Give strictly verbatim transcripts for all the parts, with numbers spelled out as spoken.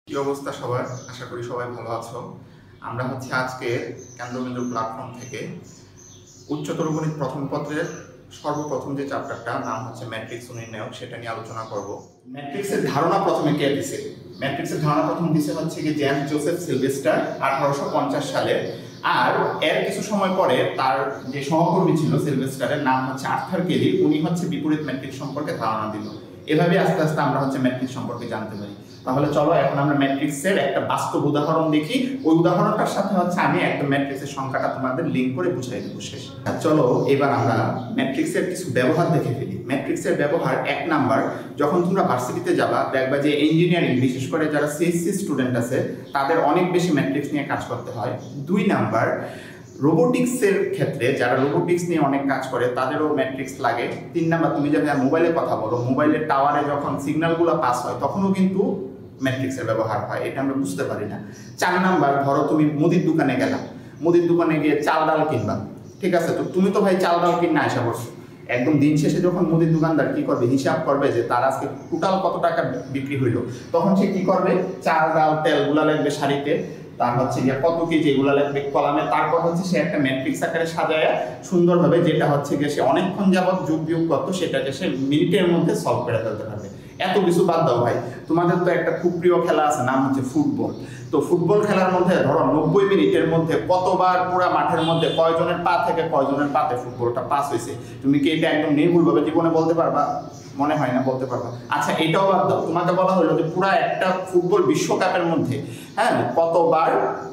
কি অবস্থা সবার? আশা করি সবাই ভালো আছো। আমরা হচ্ছে আজকে কেন্দ্রবিন্দু প্ল্যাটফর্ম থেকে উচ্চতর গণিত প্রথম পত্রের সর্বপ্রথম যে চ্যাপ্টারটা নাম হচ্ছে ম্যাট্রিক্স নির্ণায়ক সেটা নিয়ে আলোচনা করব। ম্যাট্রিক্সের ধারণা প্রথমে কে দিছে? ম্যাট্রিক্সের ধারণা প্রথম দিছে হচ্ছে কি জেমস জোসেফ সিলভেস্টার আঠারোশো পঞ্চাশ সালে। আর এর কিছু সময় পরে তার যে সহকর্মী ছিল সিলভেস্টারের নাম হচ্ছে আর্থার কেলি, উনি হচ্ছে বিপরীত ম্যাট্রিক্স সম্পর্কে ধারণা দিল। এভাবে আস্তে আস্তে আমরা হচ্ছে ম্যাট্রিক্স সম্পর্কে জানতে পারি। তাহলে চলো এখন আমরা ম্যাট্রিক্সের একটা বাস্তব উদাহরণ দেখি। ওই উদাহরণটার সাথে হচ্ছে আমি একদম ম্যাট্রিক্সের সংখ্যাটা তোমাদের লিঙ্ক করে বুঝাই দেবো শেষ। চলো এবার আমরা ম্যাট্রিক্সের কিছু ব্যবহার দেখে ফেলি। ম্যাট্রিক্সের ব্যবহার এক নাম্বার, যখন তোমরা ভার্সিটিতে যাবা দেখবা যে ইঞ্জিনিয়ারিং বিশেষ করে যারা সিএসসি স্টুডেন্ট আছে তাদের অনেক বেশি ম্যাট্রিক্স নিয়ে কাজ করতে হয়। দুই নাম্বার, রোবোটিক্সের ক্ষেত্রে যারা রোবোটিক্স নিয়ে অনেক কাজ করে তাদেরও ম্যাট্রিক্স লাগে। তিন নাম্বার, তুমি যখন মোবাইলে কথা বলো, মোবাইলের টাওয়ারে যখন সিগন্যালগুলো পাস হয় তখনও কিন্তু ম্যাট্রিক্সের ব্যবহার হয়, এটা আমরা বুঝতে পারি না। চার নাম্বার, ধরো তুমি মুদির দোকানে গেলা, মুদির দোকানে গিয়ে চাল ডাল কিনবা, ঠিক আছে? তো তুমি তো ভাই চাল ডাল কিনে আসা করছো, একদম দিন শেষে যখন মুদির দোকানদার কি করবে, হিসাব করবে যে তার আজকে টোটাল কত টাকা বিক্রি হইলো, তখন সে কি করবে, চাল ডাল তেল গুলা লাগবে শাড়িতে, তার হচ্ছে গিয়ে কত কেজি এগুলা লাগবে কলামে, তারপর হচ্ছে সে একটা ম্যাট্রিক্স আকারে সাজায় সুন্দরভাবে, যেটা হচ্ছে গিয়ে সে অনেকক্ষণ যাবত যোগ বিয়োগ করতো সেটাকে সে মিনিটের মধ্যে সলভ করে ফেলতে পারবে। এত কিছু বাদ দাও ভাই, তোমাদের তো একটা খুব প্রিয় খেলা আছে, নাম হচ্ছে ফুটবল। তো ফুটবল খেলার মধ্যে ধরো নব্বই মিনিটের মধ্যে কতবার পুরো মাঠের মধ্যে কয়জনের পা থেকে কয়জনের পাতে ফুটবলটা পাস হয়েছে, তুমি কি এটা একদম নির্ভুলভাবে জীবনে বলতে পারবা? মনে হয় না বলতে পারবা। আচ্ছা এটাও বাদ দাও, তোমাকে বলা হলো যে পুরো একটা ফুটবল বিশ্বকাপের মধ্যে হ্যাঁ কতবার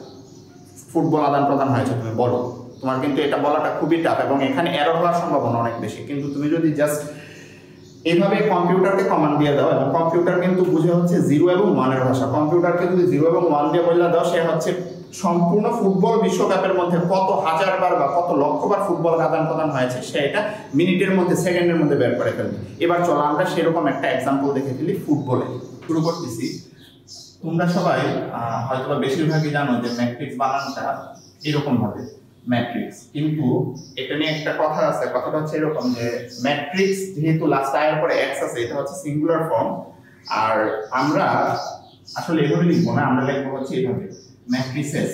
ফুটবল আদান প্রদান হয়েছে তুমি বলো। তোমার কিন্তু এটা বলাটা খুবই টাফ এবং এখানে এরর হওয়ার সম্ভাবনা অনেক বেশি। কিন্তু তুমি যদি জাস্ট এইভাবে কম্পিউটারকে কমান্ড দিয়ে দাও, এবং কম্পিউটার কিন্তু বুঝে হচ্ছে জিরো এবং ওয়ানের ভাষা, কম্পিউটারকে যদি জিরো এবং ওয়ান দিয়ে বললে দাও, সে হচ্ছে সম্পূর্ণ ফুটবল বিশ্বকাপের মধ্যে কত হাজার বার বা কত লক্ষ বার ফুটবল আদান প্রদান হয়েছে সেটা মিনিটের মধ্যে সেকেন্ডের মধ্যে বের করে ফেলবে। এবার চলো আমরা সেরকম একটা এক্সাম্পল দেখে ফেলি ফুটবলে। শুরু করতেছি। তোমরা সবাই হয়তো বেশিরভাগই জানো যে ম্যাট্রিক্স বানানটা এরকম ভাবে ম্যাট্রিক্স, কিন্তু এটা নিয়ে একটা কথা আছে। কথাটা হচ্ছে এরকম যে ম্যাট্রিক্স যেহেতু লাস্ট আয়ের পরে এক্স আছে, এটা হচ্ছে সিঙ্গুলার ফর্ম, আর আমরা আসলে এভাবে লিখবো না, আমরা লিখবো হচ্ছে এইভাবে ম্যাট্রিসেস,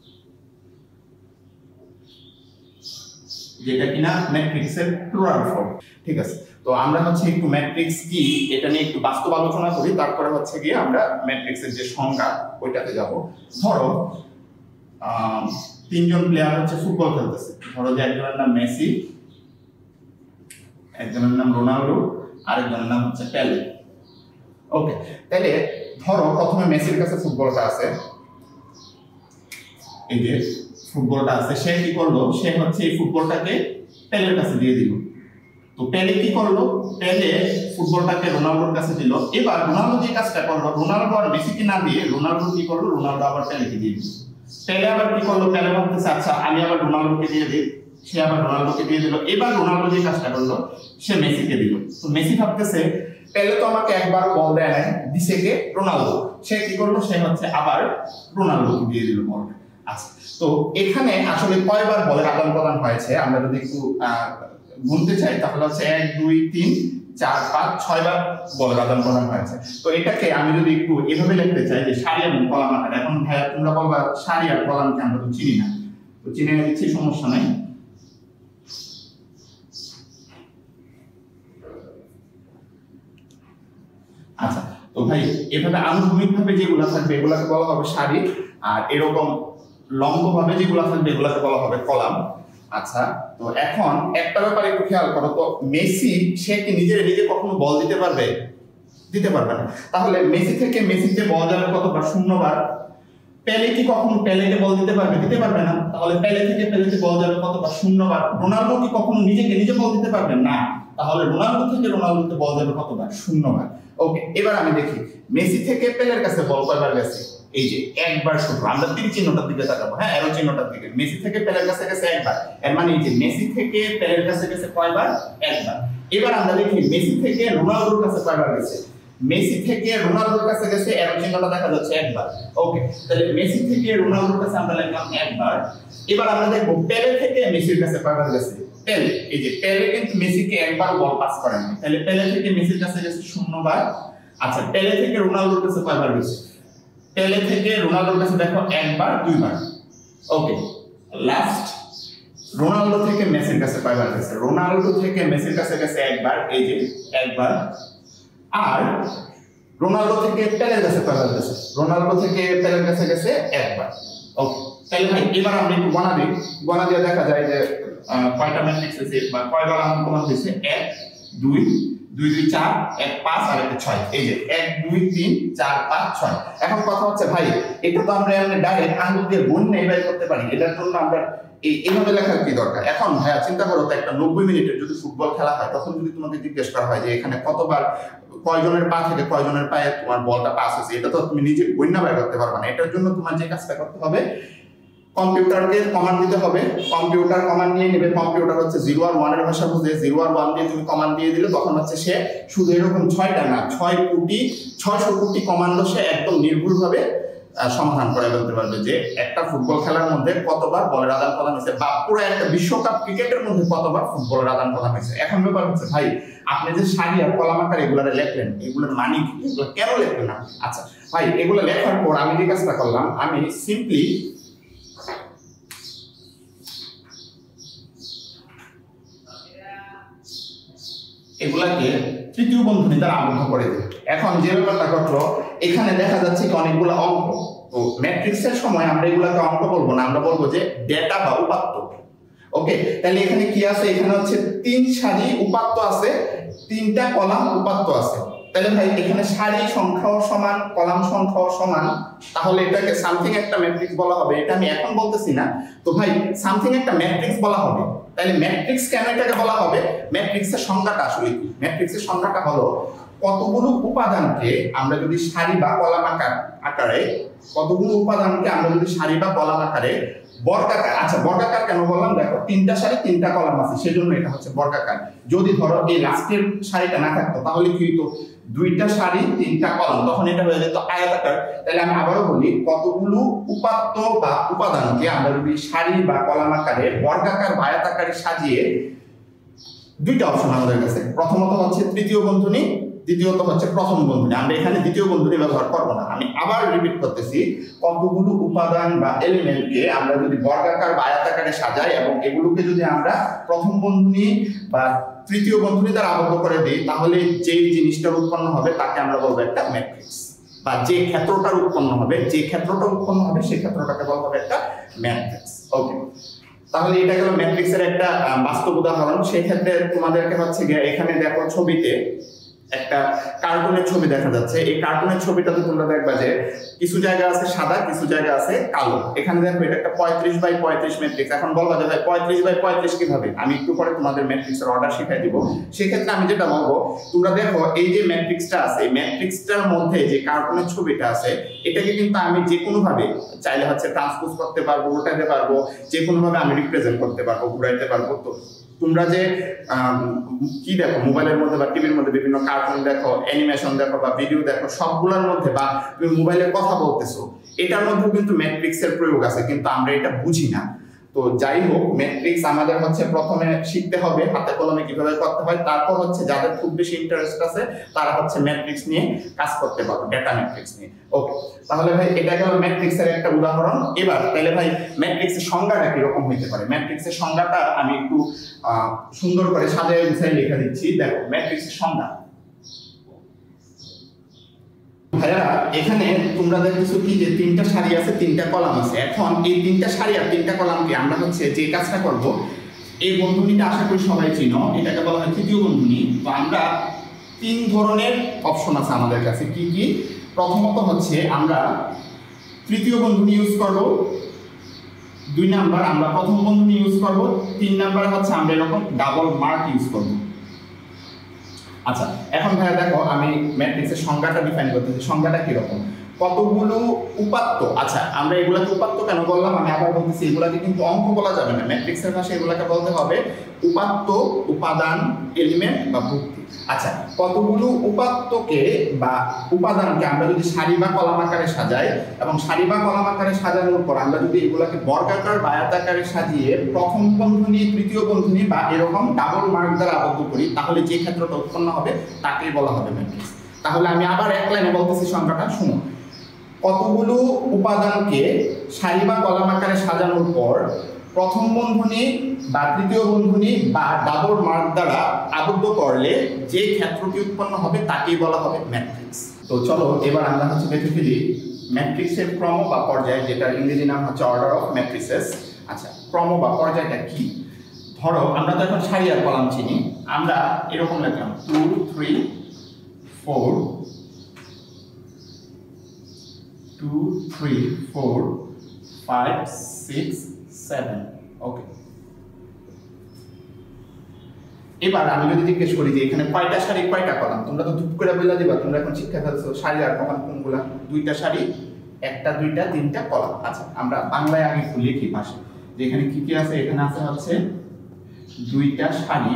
যেটা কিনা ম্যাট্রিক্সের প্লুরাল ফর্ম, ঠিক আছে? তো আমরা হচ্ছে একটু ম্যাট্রিক্স কি এটা নিয়ে একটু বাস্তব আলোচনা করি, তারপরে হচ্ছে গিয়ে আমরা ম্যাট্রিক্সের যে সংজ্ঞা ওইটাতে যাব। ধরো আহ তিনজন প্লেয়ার হচ্ছে ফুটবল খেলতেছে, ধরো যে একজনের নাম মেসি, একজনের নাম রোনাল্ডো, আরেকজনের নাম হচ্ছে পেলে। ওকে, তাহলে ধরো প্রথমে মেসির কাছে ফুটবলটা আছে, এই যে ফুটবলটা আছে, সে কি করলো, সে হচ্ছে এই ফুটবলটাকে পেলের কাছে দিয়ে দিল। তো পেলে কি করলো, পেলে ফুটবলটাকে রোনাল্ডোর কাছে দিল। এবার রোনাল্ডো যে কাজটা করলো, রোনাল্ডো আর মেসিকে না দিয়ে রোনাল্ডো কি করলো, রোনাল্ডো আবার পেলেকে দিয়ে দিল। পেলে আবার কি করলো, পেলে ভাবতেছে আচ্ছা আমি আবার রোনাল্ডোকে দিয়ে দিই, সে আবার রোনাল্ডোকে দিয়ে দিল। এবার রোনাল্ডো যে কাজটা করলো, সে মেসিকে দিল। তো মেসি ভাবতেছে পেলে তো আমাকে একবার বল দেয় না, দিছে কে, রোনাল্ডো। সে কি করলো, সে হচ্ছে আবার রোনাল্ডোকে দিয়ে দিল বলটা। আচ্ছা, তো এখানে আসলে কয়বার বলের আদান প্রদান হয়েছে আমরা যদি একটু গুনতে চাই তাহলে হচ্ছে এক দুই তিন চার পাঁচ ছয় বার বলের আদান প্রদান হয়েছে। তো এটাকে আমি যদি একটু এভাবে লিখতে চাই যে সারি এবং কলাম আকারে, এখন ভাইয়া তোমরা বলবা সারি আর কলামকে আমরা তো চিনি না, তো চিনে নিচ্ছি, সমস্যা নাই। আচ্ছা, তো ভাই এভাবে আনুভূমিক ভাবে যেগুলো থাকবে এগুলাকে বলা হবে সারি, আর এরকম লম্ব ভাবে যেগুলো থাকবে এগুলাকে বলা হবে কলাম। আচ্ছা, তো এখন একটা ব্যাপার একটু খেয়াল করো তো, মেসি সে কি নিজে নিজে কখনো বল দিতে পারবে? দিতে পারবে না। তাহলে মেসি থেকে মেসিতে বল যাবে কতবার? শূন্যবার। পেলে কি কখনো পেলেতে বল দিতে পারবে? দিতে পারবে না। তাহলে পেলে থেকে পেলেতে বল যাবে কতবার? শূন্যবার। রোনাল্ডো কি কখনো নিজেকে নিজে বল দিতে পারবে? না। তাহলে রোনাল্ডো থেকে রোনাল্ডোতে বল যাবে কতবার? শূন্যবার। ওকে, এবার আমি দেখি মেসি থেকে পেলের কাছে বল কয়বার গেছে? এই যে একবার শুধু। আমরা তীর চিহ্নটার দিকে তাকাবো, হ্যাঁ এরো চিহ্নটার দিকে। মেসি থেকে পেলের কাছে গেছে একবার, এর মানে এই যে মেসি থেকে পেলের কাছে গেছে কয়বার? একবার। এবার আমরা দেখি মেসি থেকে রোনাল্ডোর কাছে কয়বার গেছে? মেসি থেকে রোনাল্ডোর কাছে গেছে, এরো চিহ্নটা দেখা যাচ্ছে একবার। ওকে, তাহলে মেসি থেকে রোনাল্ডোর কাছে আমরা লিখলাম একবার। এবার আমরা দেখব পেলে থেকে মেসির কাছে কয়বার গেছে? পেলে, এই যে পেলে কিন্তু মেসিকে একবার বল পাস করেন, তাহলে পেলে থেকে মেসির কাছে গেছে শূন্যবার। আচ্ছা, পেলে থেকে রোনাল্ডোর কাছে কয়বার গেছে? পেলে থেকে রোনালদোর কাছে দেখো একবার দুইবার। ওকে, লাস্ট রোনালদো থেকে মেসির কাছে কয়বার গেছে? রোনালদো থেকে মেসির কাছে গেছে একবার, এই যে একবার। আর রোনালদো থেকে পেলের কাছে কয়বার গেছে? রোনালদো থেকে পেলের কাছে গেছে একবার। ওকে, তাহলে ভাই এবার আমরা একটু গণা দিই, গণা দিয়ে দেখা যায় যে কয়টা ম্যাট্রিক্স আছে বা কয়বার আনকমন হয়েছে। এক দুই দুই দুই চার, এক পাঁচ আর একটা ছয়। এই যে এক দুই তিন চার পাঁচ ছয়। এখন কথা হচ্ছে ভাই এটা তো আমরা এমনি ডাইরেক্ট আঙুল দিয়ে গুণ নেই বের করতে পারি, এটার জন্য আমরা এই এইভাবে লেখার কি দরকার? এখন ভাইয়া চিন্তা করো তো, একটা নব্বই মিনিটের যদি ফুটবল খেলা হয়, তখন যদি তোমাকে জিজ্ঞেস করা হয় যে এখানে কতবার কয়জনের পা থেকে কয়জনের পায়ে তোমার বলটা পাস হয়েছে, এটা তো তুমি নিজে গণনা বের করতে পারবে না। এটার জন্য তোমার যে কাজটা করতে হবে, কম্পিউটারকে কমান্ড দিতে হবে। কম্পিউটার কমান্ড নিয়ে নেবে। কম্পিউটার হচ্ছে জিরো আর ওয়ান এর ভাষা বুঝে, জিরো আর ওয়ান দিয়ে তুমি কমান্ড দিয়ে দিলে তখন হচ্ছে সে শুধু এরকম ছয়টা না, ছয় কোটি ছয়শো কোটি কমান্ড সে একদম নির্ভুলভাবে সমাধান করে ফেলতে পারবে যে একটা ফুটবল খেলার মধ্যে কতবার বলের আদান প্রদান হয়েছে, বা পুরো একটা বিশ্বকাপ ক্রিকেটের মধ্যে কতবার ফুটবলের আদান প্রদান হয়েছে। এখন ব্যাপার হচ্ছে ভাই আপনি যে সারি আর কলাম আকারে এগুলো লেখলেন, এগুলোর মানে কি, এগুলো কেন লেখলেন না? আচ্ছা ভাই, এগুলো লেখার পর আমি যে কাজটা করলাম, আমি সিম্পলি এগুলাকে তৃতীয় বন্ধনী দ্বারা আবদ্ধ করে দিই। এখন যে ব্যাপারটা ঘটলো, এখানে দেখা যাচ্ছে কি অনেকগুলো অঙ্ক। তো ম্যাট্রিক্সের সময় আমরা এগুলাকে অঙ্ক বলবো না, আমরা বলবো যে ডেটা বা উপাত্ত। ওকে, তাহলে এখানে কি আছে? এখানে হচ্ছে তিন সারি উপাত্ত আছে, তিনটা কলাম উপাত্ত আছে। তাহলে ভাই এখানে সারি সংখ্যাও সমান, কলাম সংখ্যাও সমান, তাহলে এটাকে সামথিং একটা ম্যাট্রিক্স বলা হবে। এটা আমি এখন বলতেছি না। তো ভাই সামথিং একটা ম্যাট্রিক্স বলা হবে, তাহলে ম্যাট্রিক্স কেন এটাকে বলা হবে? ম্যাট্রিক্সের সংজ্ঞাটা আসলে কি? ম্যাট্রিক্সের সংজ্ঞাটা হলো কতগুলো উপাদানকে আমরা যদি সারি বা কলাম আকার আকারে কতগুলো উপাদানকে আমরা যদি সারি বা কলাম আকারে বর্গাকার। আচ্ছা বর্গাকার কেন বললাম? দেখো তিনটা সারি তিনটা কলাম আছে, সেজন্য এটা হচ্ছে বর্গাকার। যদি ধরো এই লাস্টের সারিটা না থাকতো তাহলে কি হইতো? দুইটা সারি তিনটা কলাম, তখন এটা হয়ে যেত আয়তাকার। তাহলে আমি আবারও বলি, কতগুলো উপাত্ত বা উপাদানকে আমরা যদি সারি বা কলাম আকারে বর্গাকার বা আয়তাকারে সাজিয়ে, দুইটা অপশন আমাদের কাছে। প্রথমত হচ্ছে তৃতীয় বন্ধনী, দ্বিতীয়ত হচ্ছে প্রথম বন্ধনী। আমরা এখানে দ্বিতীয় বন্ধনী ব্যবহার করব না। আমি আবার রিপিট করতেছি, কতগুলো উপাদান বা এলিমেন্টকে আমরা যদি বর্গাকার বা আয়তাকারে সাজাই এবং এগুলোকে যদি আমরা প্রথম বন্ধনী বা তৃতীয় বন্ধনী দ্বারা আবদ্ধ করে দিই, তাহলে যে জিনিসটা উৎপন্ন হবে তাকে আমরা বলবো একটা ম্যাট্রিক্স, বা যে ক্ষেত্রটার উৎপন্ন হবে যে ক্ষেত্রটা উৎপন্ন হবে সেই ক্ষেত্রটাকে বলা হবে একটা ম্যাট্রিক্স। ওকে, তাহলে এটা গেল ম্যাট্রিক্সের একটা বাস্তব উদাহরণ। সেই ক্ষেত্রে তোমাদেরকে হচ্ছে গিয়ে এখানে দেখো ছবিতে একটা কার্টুনের ছবি দেখা যাচ্ছে। এই কার্টুনের ছবিটাতে তোমরা দেখবা যে কিছু জায়গা আছে সাদা, কিছু জায়গা আছে কালো। এখানে দেখো এটা একটা পঁয়ত্রিশ বাই পঁয়ত্রিশ ম্যাট্রিক্স। এখন বলবা যে ভাই পঁয়ত্রিশ বাই পঁয়ত্রিশ কিভাবে? আমি একটু পরে তোমাদের ম্যাট্রিক্সের অর্ডার শিখাই দিব। সেক্ষেত্রে আমি যেটা বলবো, তোমরা দেখো এই যে ম্যাট্রিক্সটা আছে, এই ম্যাট্রিক্সটার মধ্যে যে কার্টুনের ছবিটা আছে, এটাকে কিন্তু আমি যে কোনো ভাবে চাইলে হচ্ছে ট্রান্সপোজ করতে পারবো, উল্টাতে পারবো, যে কোনো ভাবে আমি রিপ্রেজেন্ট করতে পারবো, ঘুরাইতে পারবো। তো তোমরা যে কি দেখো মোবাইলের মধ্যে বা টিভির মধ্যে বিভিন্ন কার্টুন দেখো, অ্যানিমেশন দেখো বা ভিডিও দেখো, সবগুলোর মধ্যে, বা তুমি মোবাইলে কথা বলতেছো, এটার মধ্যেও কিন্তু ম্যাট্রিক্সের প্রয়োগ আছে, কিন্তু আমরা এটা বুঝি না। তো যাই হোক, ম্যাট্রিক্স আমাদের হচ্ছে প্রথমে শিখতে হবে হাতে কলমে কিভাবে করতে হয়। তারপর হচ্ছে যাদের খুব বেশি ইন্টারেস্ট আছে তারা হচ্ছে ম্যাট্রিক্স নিয়ে কাজ করতে পারবে, ডেটা ম্যাট্রিক্স নিয়ে। ওকে, তাহলে ভাই এটা গেল ম্যাট্রিক্সের একটা উদাহরণ। এবার তাহলে ভাই ম্যাট্রিক্সের সংজ্ঞাটা কিরকম হইতে পারে? ম্যাট্রিক্সের সংজ্ঞাটা আমি একটু সুন্দর করে সাজায় গুছায় লিখে দিচ্ছি। দেখো ম্যাট্রিক্সের সংজ্ঞা ভাইয়া, এখানে তোমরা দেখতেছো কি যে তিনটা সারি আছে, তিনটা কলাম আছে। এখন এই তিনটা সারি আর তিনটা কলামকে আমরা হচ্ছে যে কাজটা করব, এই বন্ধনীটা আশা করি সবাই চিনো, এটাকে বলা হয় তৃতীয় বন্ধনী। তো আমরা তিন ধরনের অপশন আছে আমাদের কাছে। কি কি? প্রথমত হচ্ছে আমরা তৃতীয় বন্ধনী ইউজ করব, দুই নাম্বার আমরা প্রথম বন্ধনী ইউজ করব, তিন নাম্বার হচ্ছে আমরা এরকম ডাবল মার্ক ইউজ করব। আচ্ছা, এখন ভাইয়া দেখো আমি ম্যাট্রিক্সের সংজ্ঞাটা ডিফাইন করতেছি। সংজ্ঞাটা কিরকম? কতগুলো উপাত্ত। আচ্ছা, আমরা এগুলাকে উপাত্ত কেন বললাম? আমি আবার বলতেছি, এগুলাকে কিন্তু অঙ্ক বলা যাবে না। ম্যাট্রিক্সের ভাষায় এগুলাকে বলতে হবে উপাত্ত, উপাদান, এলিমেন্ট বা ভুক্তি। আচ্ছা, কতগুলো উপাত্তকে বা উপাদানকে আমরা যদি সারি বা কলাম আকারে সাজাই, এবং সারি বা কলাম আকারে সাজানোর পর আমরা যদি এগুলাকে বর্গাকার বা আয়তাকারে সাজিয়ে প্রথম বন্ধনী, তৃতীয় বন্ধনী বা এরকম ডাবল মার্ক দ্বারা আবদ্ধ করি, তাহলে যে ক্ষেত্রটা উৎপন্ন হবে তাকেই বলা হবে ম্যাট্রিক্স। তাহলে আমি আবার এক লাইনে বলতেছি সংখ্যাটা, শুনো। কতগুলো উপাদানকে সারি বা কলাম আকারে সাজানোর পর প্রথম বন্ধনী বা তৃতীয় বন্ধনী বা ডাবল মার্ক দ্বারা আবদ্ধ করলে যে ক্ষেত্রটি উৎপন্ন হবে তাকেই বলা হবে ম্যাট্রিক্স। তো চলো এবার আমরা হচ্ছে দেখে ফেলি ম্যাট্রিক্সের ক্রম বা পর্যায়, যেটার ইংরেজি নাম হচ্ছে অর্ডার অফ ম্যাট্রিসেস। আচ্ছা, ক্রম বা পর্যায়টা কি? ধরো আমরা তো এখন সারি আর কলাম চিনি, আমরা এরকম লিখলাম two three four two three four five six seven. Okay, এবার আমি যদি জিজ্ঞেস করি যে এখানে কয়টা সারি কয়টা কলাম, তোমরা তো ধুপ করে বলে দিবা, তোমরা এখন শিক্ষা ফেলছো সারি আর কলাম কোনগুলা? দুইটা সারি, একটা দুইটা তিনটা কলাম। আচ্ছা, আমরা বাংলায় আগে একটু লিখি পাশে যে এখানে কি কি আছে। এখানে আছে হচ্ছে দুইটা সারি,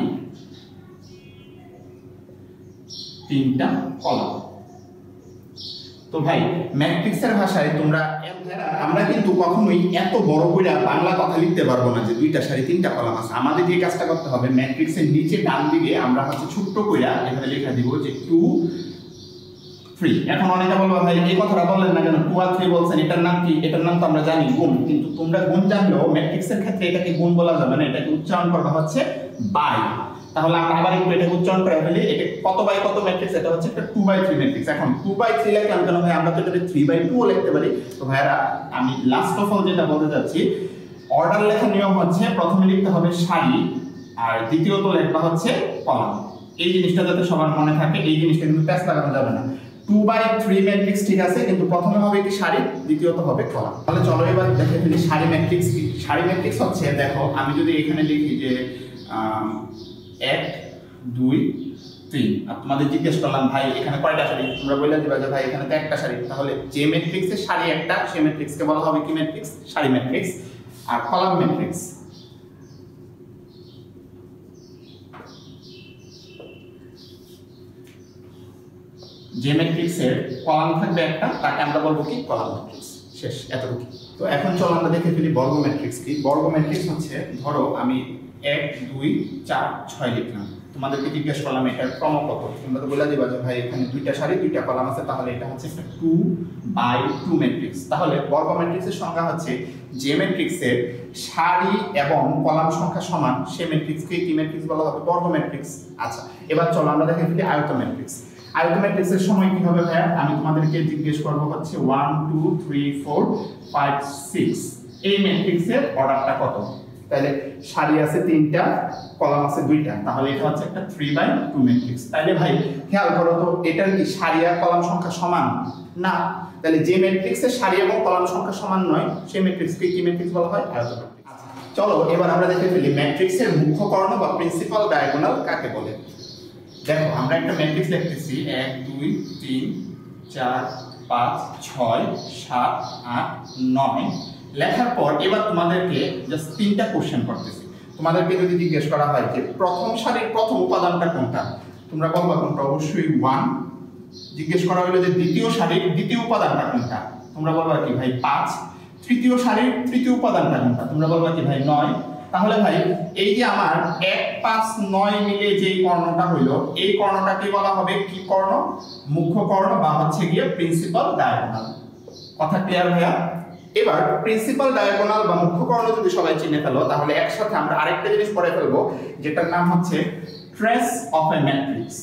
তিনটা কলাম। তো ভাই ম্যাট্রিক্সের ভাষায় তোমরা, আমরা কিন্তু কখনোই এত বড় করে বাংলা কথা লিখতে পারবো না যে দুইটা সারি তিনটা কলাম আছে। আমাদের যে কাজটা করতে হবে, ম্যাট্রিক্সের নিচে ডান দিকে আমরা হচ্ছে ছোট্ট কইরা এখানে লেখা দিব যে টু থ্রি। এখন অনেকে বলবো ভাই এই কথাটা বললেন না কেন, টু আর থ্রি বলছেন, এটার নাম কি? এটার নাম তো আমরা জানি গুণ, কিন্তু তোমরা গুণ জানলেও ম্যাট্রিক্সের ক্ষেত্রে এটাকে গুণ বলা যাবে না, এটাকে উচ্চারণ করা হচ্ছে বাই। তাহলে আমরা আবার একটু এটাকে উচ্চারণ করে ফেলি, এটা কত বাই কত ম্যাট্রিক্স? এটা হচ্ছে একটা টু বাই থ্রি ম্যাট্রিক্স। এখন টু বাই থ্রি লিখলাম কেন ভাই? আমরা তো এটাকে থ্রি বাই টু ও লিখতে পারি। তো ভাইরা আমি লাস্ট অফ অল যেটা বলতে যাচ্ছি, অর্ডার লেখার নিয়ম হচ্ছে প্রথমে লিখতে হবে সারি আর দ্বিতীয়ত লেখা হচ্ছে কলাম। এই জিনিসটা যাতে সবার মনে থাকে, এই জিনিসটা কিন্তু প্যাচ লাগানো যাবে না। টু বাই থ্রি ম্যাট্রিক্স ঠিক আছে, কিন্তু প্রথমে হবে কি সারি, দ্বিতীয়ত হবে কলাম। তাহলে চলো এবার দেখে ফেলি সারি ম্যাট্রিক্স কি। সারি ম্যাট্রিক্স হচ্ছে, দেখো আমি যদি এখানে লিখি যে এক দুই তিন, আর তোমাদের জিজ্ঞেস করলাম ভাই এখানে কয়টা সারি, তোমরা বলে দিবা যে ভাই এখানে তো একটা সারি। তাহলে যে ম্যাট্রিক্সের সারি একটা, সেই ম্যাট্রিক্সকে বলা হবে কি ম্যাট্রিক্স? সারি ম্যাট্রিক্স। আর কলাম ম্যাট্রিক্স, যে ম্যাট্রিক্সের কলাম থাকবে একটা, তাকে আমরা বলবো কি? Column matrix. শেষ, এতটুকু। তো এখন চলো আমরা দেখে ফেলি বর্গ ম্যাট্রিক্স কি। বর্গ ম্যাট্রিক্স হচ্ছে, ধরো আমি এক দুই চার ছয় লিখলাম, তোমাদেরকে জিজ্ঞেস করলাম এটার ক্রম কত, তোমরা তো বলে দিবা যে ভাই এখানে দুইটা সারি দুইটা কলাম আছে, তাহলে এটা হচ্ছে একটা টু বাই টু ম্যাট্রিক্স। তাহলে বর্গ ম্যাট্রিক্সের সংজ্ঞা হচ্ছে যে ম্যাট্রিক্সের সারি এবং কলাম সংখ্যা সমান, সে ম্যাট্রিক্সকে কি ম্যাট্রিক্স বলা হবে? বর্গ ম্যাট্রিক্স। আচ্ছা, এবার চলো আমরা দেখে ফেলি আয়ত ম্যাট্রিক্স। আয়ত ম্যাট্রিক্সের সময় কি হবে ভাইয়া? আমি তোমাদেরকে জিজ্ঞেস করব হচ্ছে one two three four five six, এই ম্যাট্রিক্সের অর্ডারটা কত? তাহলে সারি আছে তিনটা, কলাম আছে দুইটা, তাহলে এটা হচ্ছে একটা থ্রি বাই টু ম্যাট্রিক্স। তাহলে ভাই খেয়াল করো তো, এটার কি সারি আর কলাম সংখ্যা সমান? না। তাহলে যে ম্যাট্রিক্সের সারি এবং কলাম সংখ্যা সমান নয়, সেই ম্যাট্রিক্সকে কি ম্যাট্রিক্স বলা হয়? আয়ত ম্যাট্রিক্স। চলো এবার আমরা দেখে ফেলি ম্যাট্রিক্সের মুখ্য কর্ণ বা প্রিন্সিপাল ডায়াগোনাল কাকে বলে। দেখো আমরা একটা ম্যাট্রিক্স লিখতেছি এক দুই তিন চার পাঁচ ছয় সাত আট নয়, লেখার পর এবার তোমাদেরকে জাস্ট তিনটা কোশ্চেন করতেছি। তোমাদেরকে যদি জিজ্ঞেস করা হয় যে প্রথম সারির প্রথম উপাদানটা কোনটা, তোমরা বলবা কোনটা? অবশ্যই ওয়ান। জিজ্ঞেস করা হলো যে দ্বিতীয় সারির দ্বিতীয় উপাদানটা কোনটা, তোমরা বলবা কি ভাই? পাঁচ। তৃতীয় সারির তৃতীয় উপাদানটা কোনটা, তোমরা বলবা কি ভাই? নয়। তাহলে ভাই এই যে আমার এক পাঁচ নয় মিলে যে কর্ণটা হইলো, এই কর্ণটাকে বলা হবে কি কর্ণ? মুখ্য কর্ণ বা হচ্ছে গিয়ে প্রিন্সিপাল ডায়াগোনাল। কথা ক্লিয়ার ভাইয়া? এবার প্রিন্সিপাল ডায়াগোনাল বা মুখ্য কর্ণ যদি সবাই চিনে ফেলো, তাহলে একসাথে আমরা আরেকটা জিনিস পড়ে ফেলবো, যেটার নাম হচ্ছে ট্রেস অফ এ ম্যাট্রিক্স।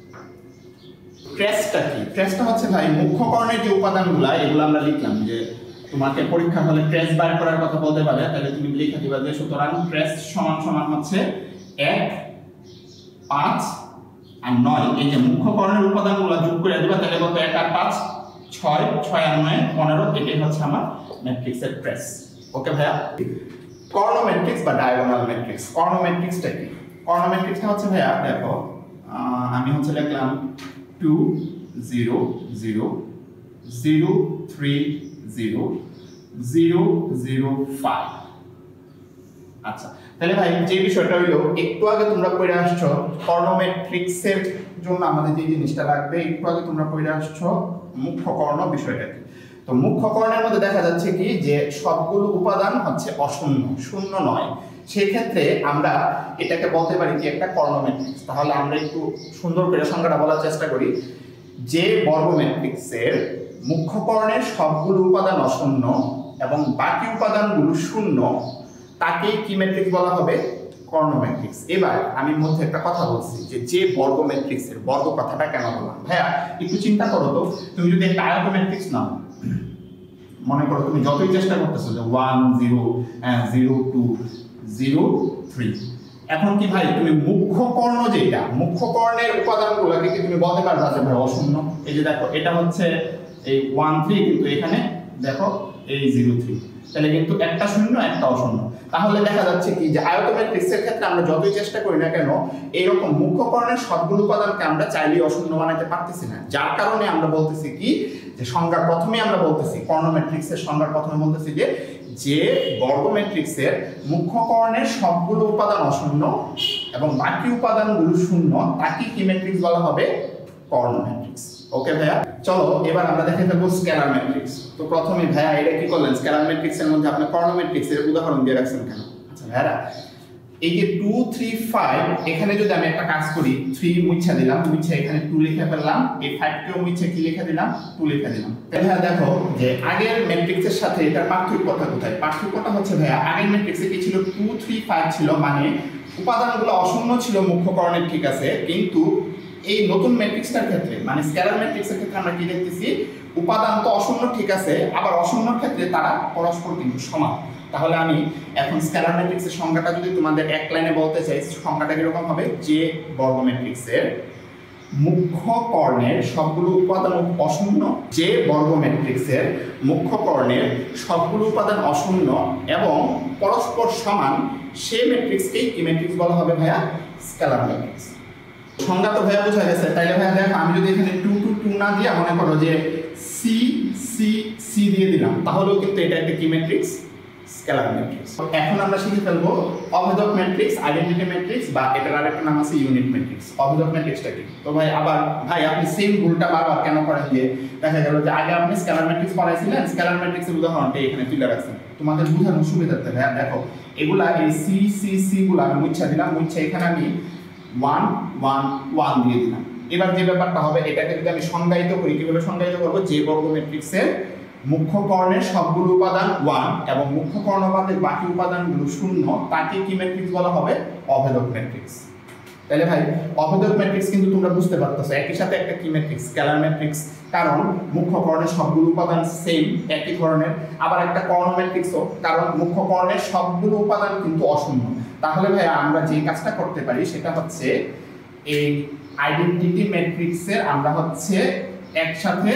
ট্রেসটা কি? ট্রেসটা হচ্ছে ভাই মুখ্য কর্ণের যে উপাদানগুলো, এগুলো আমরা লিখলাম যে তোমাকে পরীক্ষা হলে ট্রেস বার করার কথা বলতে পারে, তাহলে তুমি লিখে দিবা যে সুতরাং ট্রেস সমান সমান হচ্ছে এক পাঁচ আর নয়, এই যে মুখ্য কর্ণের উপাদানগুলো যোগ করে দিবা, তাহলে কত? এক আর পাঁচ ছয়, ছয় আর নয় পনেরো, এটাই হচ্ছে আমার ম্যাট্রিক্সের ট্রেস। ওকে ভাইয়া? কর্ণ ম্যাট্রিক্স বা ডায়াগোনাল ম্যাট্রিক্স। কর্ণ ম্যাট্রিক্সটা কি? কর্ণ ম্যাট্রিক্সটা হচ্ছে ভাইয়া, দেখো আমি হচ্ছে লিখলাম two zero zero zero three zero zero zero five. আচ্ছা, তাহলে ভাই যে বিষয়টা হইলো, একটু আগে তোমরা পড়ে আসছো কর্ণ ম্যাট্রিক্সের জন্য আমাদের যে জিনিসটা লাগবে, একটু আগে তোমরা পড়ে আসছো মুখ্য কর্ণ বিষয়টা কি। তো মুখ্য কর্ণের মধ্যে দেখা যাচ্ছে কি যে সবগুলো উপাদান হচ্ছে অশূন্য, শূন্য নয়। সেই ক্ষেত্রে আমরা এটাকে বলতে পারি কি একটা কর্ণ ম্যাট্রিক্স। তাহলে আমরা একটু সুন্দর করে সংজ্ঞাটা বলার চেষ্টা করি। যে বর্গ ম্যাট্রিক্সের মুখ্য কর্ণের সবগুলো উপাদান অশূন্য এবং বাকি উপাদানগুলো শূন্য, তাকেই কি ম্যাট্রিক্স বলা হবে? কর্ণ ম্যাট্রিক্স। এবার আমি মধ্যে একটা কথা বলছি যে যে বর্গ ম্যাট্রিক্সের বর্গ কথাটা কেন বললাম ভাইয়া, একটু চিন্তা করো তো, তুমি যদি একটা আয়ত ম্যাট্রিক্স নাও, মনে করো তুমি যতই চেষ্টা করতেছো যে one zero zero two zero three, এখন কি ভাই তুমি মুখ্য কর্ণ যেটা, মুখ্য কর্ণের উপাদানগুলোকে কি তুমি বলতে পারবা যে ভাই অশূন্য? এই যে দেখো এটা হচ্ছে এই ওয়ান থ্রি, কিন্তু এখানে দেখো এই জিরো থ্রি, তাহলে কিন্তু একটা শূন্য একটা অশূন্য। তাহলে দেখা যাচ্ছে কি যে আয়ত ম্যাট্রিক্সের ক্ষেত্রে আমরা যতই চেষ্টা করি না কেন, এইরকম মুখ্য কর্ণের সবগুলো উপাদানকে আমরা চাইলেই অশূন্য বানাতে পারতেছি না। যার কারণে আমরা বলতেছি কি যে সংজ্ঞার প্রথমেই আমরা বলতেছি, কর্ণ ম্যাট্রিক্সের সংজ্ঞার প্রথমে বলতেছি যে যে বর্গ ম্যাট্রিক্সের মুখ্য কর্ণের সবগুলো উপাদান অশূন্য এবং বাকি উপাদানগুলো শূন্য, তাকে কি ম্যাট্রিক্স বলা হবে? কর্ণ ম্যাট্রিক্স। ওকে ভাইয়া, চলো এবার আমরা দেখে ফেলবো স্কেলার ম্যাট্রিক্স। তো প্রথমে ভাইয়া এটা কি করলেন, স্কেলার ম্যাট্রিক্সের মধ্যে আপনি কর্ণ ম্যাট্রিক্সের উদাহরণ দিয়ে রাখছেন কেন? আচ্ছা ভাইয়া, এই যে টু থ্রি ফাইভ, এখানে যদি আমি একটা কাজ করি, থ্রি মুছা দিলাম, মুছে এখানে টু লিখে ফেললাম, এই ফাইভ কেও মুছে কি লিখে দিলাম? টু লিখে দিলাম। ভাইয়া দেখো যে আগের ম্যাট্রিক্সের সাথে এটার পার্থক্যটা কোথায়? পার্থক্যটা হচ্ছে ভাইয়া, আগের ম্যাট্রিক্সে কি ছিল? টু থ্রি ফাইভ ছিল, মানে উপাদানগুলো অশূন্য ছিল মুখ্য কর্ণের, ঠিক আছে, কিন্তু এই নতুন ম্যাট্রিক্সটার ক্ষেত্রে মানে স্কেলার ম্যাট্রিক্সের ক্ষেত্রে আমরা কি দেখতেছি? উপাদান তো অশূন্য, ঠিক আছে, আবার অশূন্যর ক্ষেত্রে তারা পরস্পর কিন্তু সমান। তাহলে আমি এখন স্কেলার ম্যাট্রিক্সের সংজ্ঞাটা যদি তোমাদের এক লাইনে বলতে চাই, সংজ্ঞাটা কিরকম হবে? যে বর্গ ম্যাট্রিক্সের মুখ্য কর্ণের সবগুলো উপাদান অশূন্য, যে বর্গ ম্যাট্রিক্সের মুখ্য কর্ণের সবগুলো উপাদান অশূন্য এবং পরস্পর সমান, সেই ম্যাট্রিক্সকেই কি ম্যাট্রিক্স বলা হবে ভাইয়া? Scalar matrix. সংজ্ঞা তো ভাইয়া বোঝা গেছে। তাইলে ভাইয়া দেখো, আমি যদি এখানে টু টু টু না দিয়ে মনে করো যে সি সি সি দিয়ে দিলাম, তাহলেও কিন্তু এটা একটা কি ম্যাট্রিক্স? Scalar matrix. এখন আমরা শিখে ফেলবো অভেদক ম্যাট্রিক্স, আইডেন্টিটি ম্যাট্রিক্স, বা এটার আরেকটা নাম আছে ইউনিট ম্যাট্রিক্স। অভেদক ম্যাট্রিক্সটা কি? তো ভাই আবার ভাই আপনি সেম ভুলটা বারবার কেন করেন? যে দেখা গেল যে আগে আপনি স্কেলার ম্যাট্রিক্স পড়াইছিলেন, স্কেলার ম্যাট্রিক্সের উদাহরণটা এখানে তুলে রাখছেন তোমাদের বোঝানোর সুবিধার্থে। ভাইয়া দেখো, এগুলা এই সি সি সি গুলো আমি মুছা দিলাম, মুছা এখানে আমি ওয়ান ওয়ান ওয়ান দিয়ে দিলাম। এবার যে ব্যাপারটা হবে, এটাকে যদি আমি সংজ্ঞায়িত করি, কিভাবে সংজ্ঞায়িত করবো? যে বর্গ ম্যাট্রিক্সের মুখ্য কর্ণের সবগুলো উপাদান ওয়ান এবং মুখ্য কর্ণ বাদের বাকি উপাদানগুলো শূন্য, তাকে কি ম্যাট্রিক্স বলা হবে? অভেদক ম্যাট্রিক্স। তাহলে ভাই অভেদক ম্যাট্রিক্স কিন্তু তোমরা বুঝতে পারতেছো একই সাথে একটা কি ম্যাট্রিক্স? স্কেলার ম্যাট্রিক্স, কারণ মুখ্য কর্ণের সবগুলো উপাদান সেম একই ধরনের। আবার একটা কর্ণ ম্যাট্রিক্সও, কারণ মুখ্য কর্ণের সবগুলো উপাদান কিন্তু অশূন্য। তাহলে ভাই আমরা যে কাজটা করতে পারি সেটা হচ্ছে, এই আইডেন্টিটি ম্যাট্রিক্সের আমরা হচ্ছে একসাথে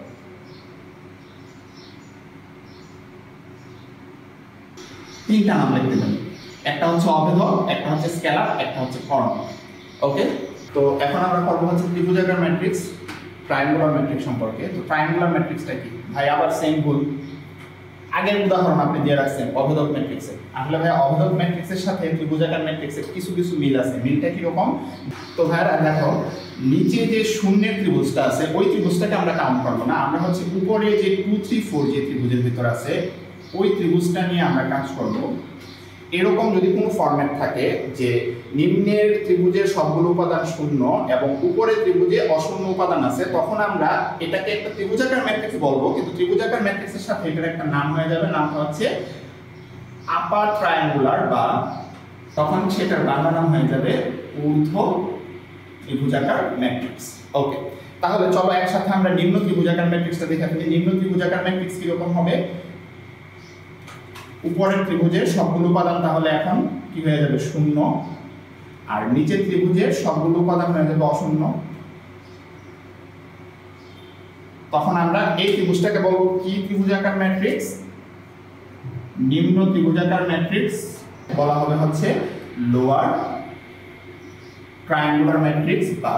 তিনটা নাম লিখতে পারি। একটা হচ্ছে অভেদক, একটা হচ্ছে স্কেলার, একটা হচ্ছে কর্ণ। ওকে, তো এখন আমরা করবো হচ্ছে ত্রিভুজাকার ম্যাট্রিক্স, ট্রায়াঙ্গুলার ম্যাট্রিক্স সম্পর্কে। তো ট্রায়াঙ্গুলার ম্যাট্রিক্সটা কি ভাই? আবার সেম ভুল, আগের উদাহরণ আপনি দিয়ে রাখছেন অভেদক ম্যাট্রিক্সে। আসলে ভাই অভেদক ম্যাট্রিক্সের সাথে ত্রিভুজাকার ম্যাট্রিক্সের কিছু কিছু মিল আছে। মিলটা কিরকম? তো ভাইরা দেখো, নিচে যে শূন্যের ত্রিভুজটা আছে, ওই ত্রিভুজটাকে আমরা কাউন্ট করবো না, আমরা হচ্ছে উপরে যে টু থ্রি ফোর যে ত্রিভুজের ভিতর আছে ওই ত্রিভুজটা নিয়ে আমরা কাজ করব। এরকম যদি কোনো ফরম্যাট থাকে যে নিম্নের ত্রিভুজের সবগুলো উপাদান শূন্য এবং উপরের ত্রিভুজে অশূন্য উপাদান আছে, তখন আমরা এটাকে একটা ত্রিভুজাকার ম্যাট্রিক্স বলবো, কিন্তু ত্রিভুজাকার ম্যাট্রিক্সের সাথে এটার একটা নাম হয়ে যাবে, নামটা হচ্ছে আপার ট্রায়াঙ্গুলার, বা তখন সেটার বাংলা নাম হয়ে যাবে ঊর্ধ্ব ত্রিভুজাকার ম্যাট্রিক্স। ওকে, তাহলে চলো একসাথে আমরা নিম্ন ত্রিভুজাকার ম্যাট্রিক্সটা দেখে ফেলি। নিম্ন ত্রিভুজাকার ম্যাট্রিক্স কিরকম হবে? উপরের ত্রিভুজের সবগুলো উপাদান তাহলে এখন কি হয়ে যাবে? শূন্য, আর নিচের ত্রিভুজের সবগুলো উপাদান হয়ে যাবে অশূন্য। তখন আমরা এই ত্রিভুজটাকে বলবো কি ত্রিভুজাকার ম্যাট্রিক্স? নিম্ন ত্রিভুজাকার ম্যাট্রিক্স বলা হবে হচ্ছে লোয়ার ট্রায়াঙ্গুলার ম্যাট্রিক্স বা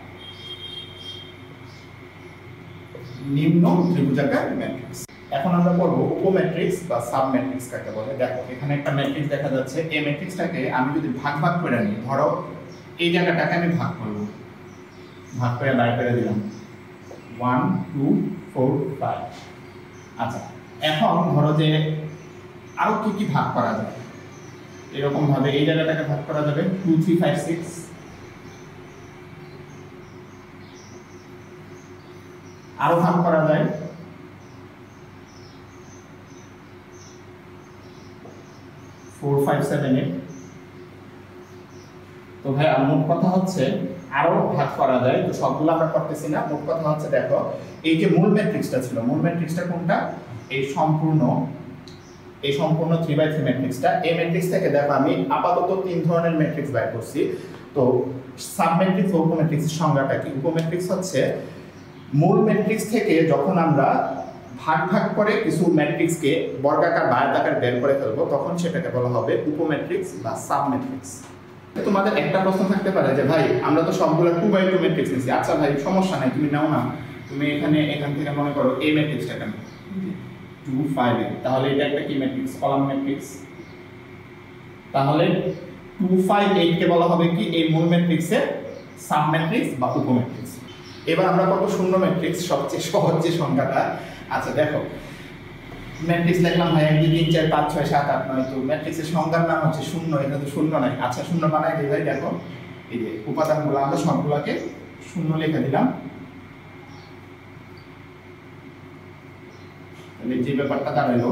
নিম্ন ত্রিভুজাকার ম্যাট্রিক্স। এখন আমরা পড়বো উপম্যাট্রিক্স বা সাব ম্যাট্রিক্স কাকে বলে। দেখো এখানে একটা ম্যাট্রিক্স দেখা যাচ্ছে, এই ম্যাট্রিক্সটাকে আমি যদি ভাগ ভাগ করে নিই, ধরো এই জায়গাটাকে আমি ভাগ করব, ভাগ করে বাই করে দিলাম ওয়ান টু ফোর ফাইভ। আচ্ছা, এখন ধরো যে আরো কি কি ভাগ করা যায়, এরকম ভাবে এই জায়গাটাকে ভাগ করা যাবে টু থ্রি ফাইভ সিক্স, আরো ভাগ করা যায় ফোর ফাইভ সেভেন এইট। তো ভাই মোট কথা হচ্ছে আরো ভাগ করা যায়, তো সবগুলো আমরা করতেছি না। মোট কথা হচ্ছে দেখো এই যে মূল ম্যাট্রিক্সটা ছিল, মূল ম্যাট্রিক্সটা কোনটা, এই সম্পূর্ণ এই সম্পূর্ণ থ্রি বাই থ্রি ম্যাট্রিক্সটা। এই ম্যাট্রিক্স থেকে দেখো আমি আপাতত তিন ধরনের ম্যাট্রিক্স বের করছি। তো সাব ম্যাট্রিক্স ও উপম্যাট্রিক্সের সংজ্ঞাটা কি? উপম্যাট্রিক্স হচ্ছে মূল ম্যাট্রিক্স থেকে যখন আমরা ভাগ ভাগ করে কিছু ম্যাট্রিক্সকে বর্গাকার বা আয়তাকার বের করে ফেলবো, তখন সেটাকে বলা হবে উপম্যাট্রিক্স বা সাব ম্যাট্রিক্স। তোমাদের একটা প্রশ্ন থাকতে পারে যে ভাই আমরা তো সবগুলো টু বাই টু ম্যাট্রিক্স নিছি। আচ্ছা ভাই সমস্যা নাই, তুমি নাও না, তুমি এখানে এখান থেকে মনে করো এই ম্যাট্রিক্সটা কেন টু ফাইভ এইট, তাহলে এটা একটা কি ম্যাট্রিক্স? Column matrix. তাহলে টু ফাইভ এইট কে বলা হবে কি এই মূল ম্যাট্রিক্সের সাব ম্যাট্রিক্স বা উপম্যাট্রিক্স। এবার আমরা কত শূন্য ম্যাট্রিক্স, সবচেয়ে সহজ যে সংখ্যাটা। আচ্ছা দেখো ম্যাট্রিক্স লিখলাম ভাই এক দুই তিন চার পাঁচ ছয় সাত আট নয়, তো ম্যাট্রিক্সের সংখ্যার নাম হচ্ছে শূন্য, এটা তো শূন্য নাই। আচ্ছা শূন্য বানাই দিই ভাই, দেখো এই যে উপাদানগুলো আমরা সবগুলোকে শূন্য লিখে দিলাম। তাহলে যে ব্যাপারটা দাঁড়ালো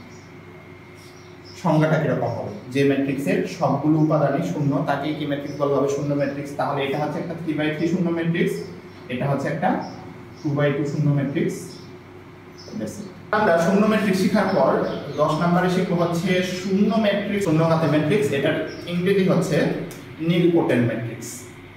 সংজ্ঞাটা কিরকম হবে, যে ম্যাট্রিক্সের সবগুলো উপাদানই শূন্য তাকে কি ম্যাট্রিক্স বলা হবে? শূন্য ম্যাট্রিক্স। তাহলে এটা হচ্ছে একটা থ্রি বাই থ্রি শূন্য ম্যাট্রিক্স, এটা হচ্ছে একটা টু বাই টু শূন্য ম্যাট্রিক্স। আমরা শূন্য ম্যাট্রিক্স শেখার পর দশ নম্বরে শিখবো হচ্ছে শূন্য ম্যাট্রিক্স, শূন্য ঘাতে ম্যাট্রিক্স। এটার ইংরেজি হচ্ছে নীলপোটেন্ট ম্যাট্রিক্স।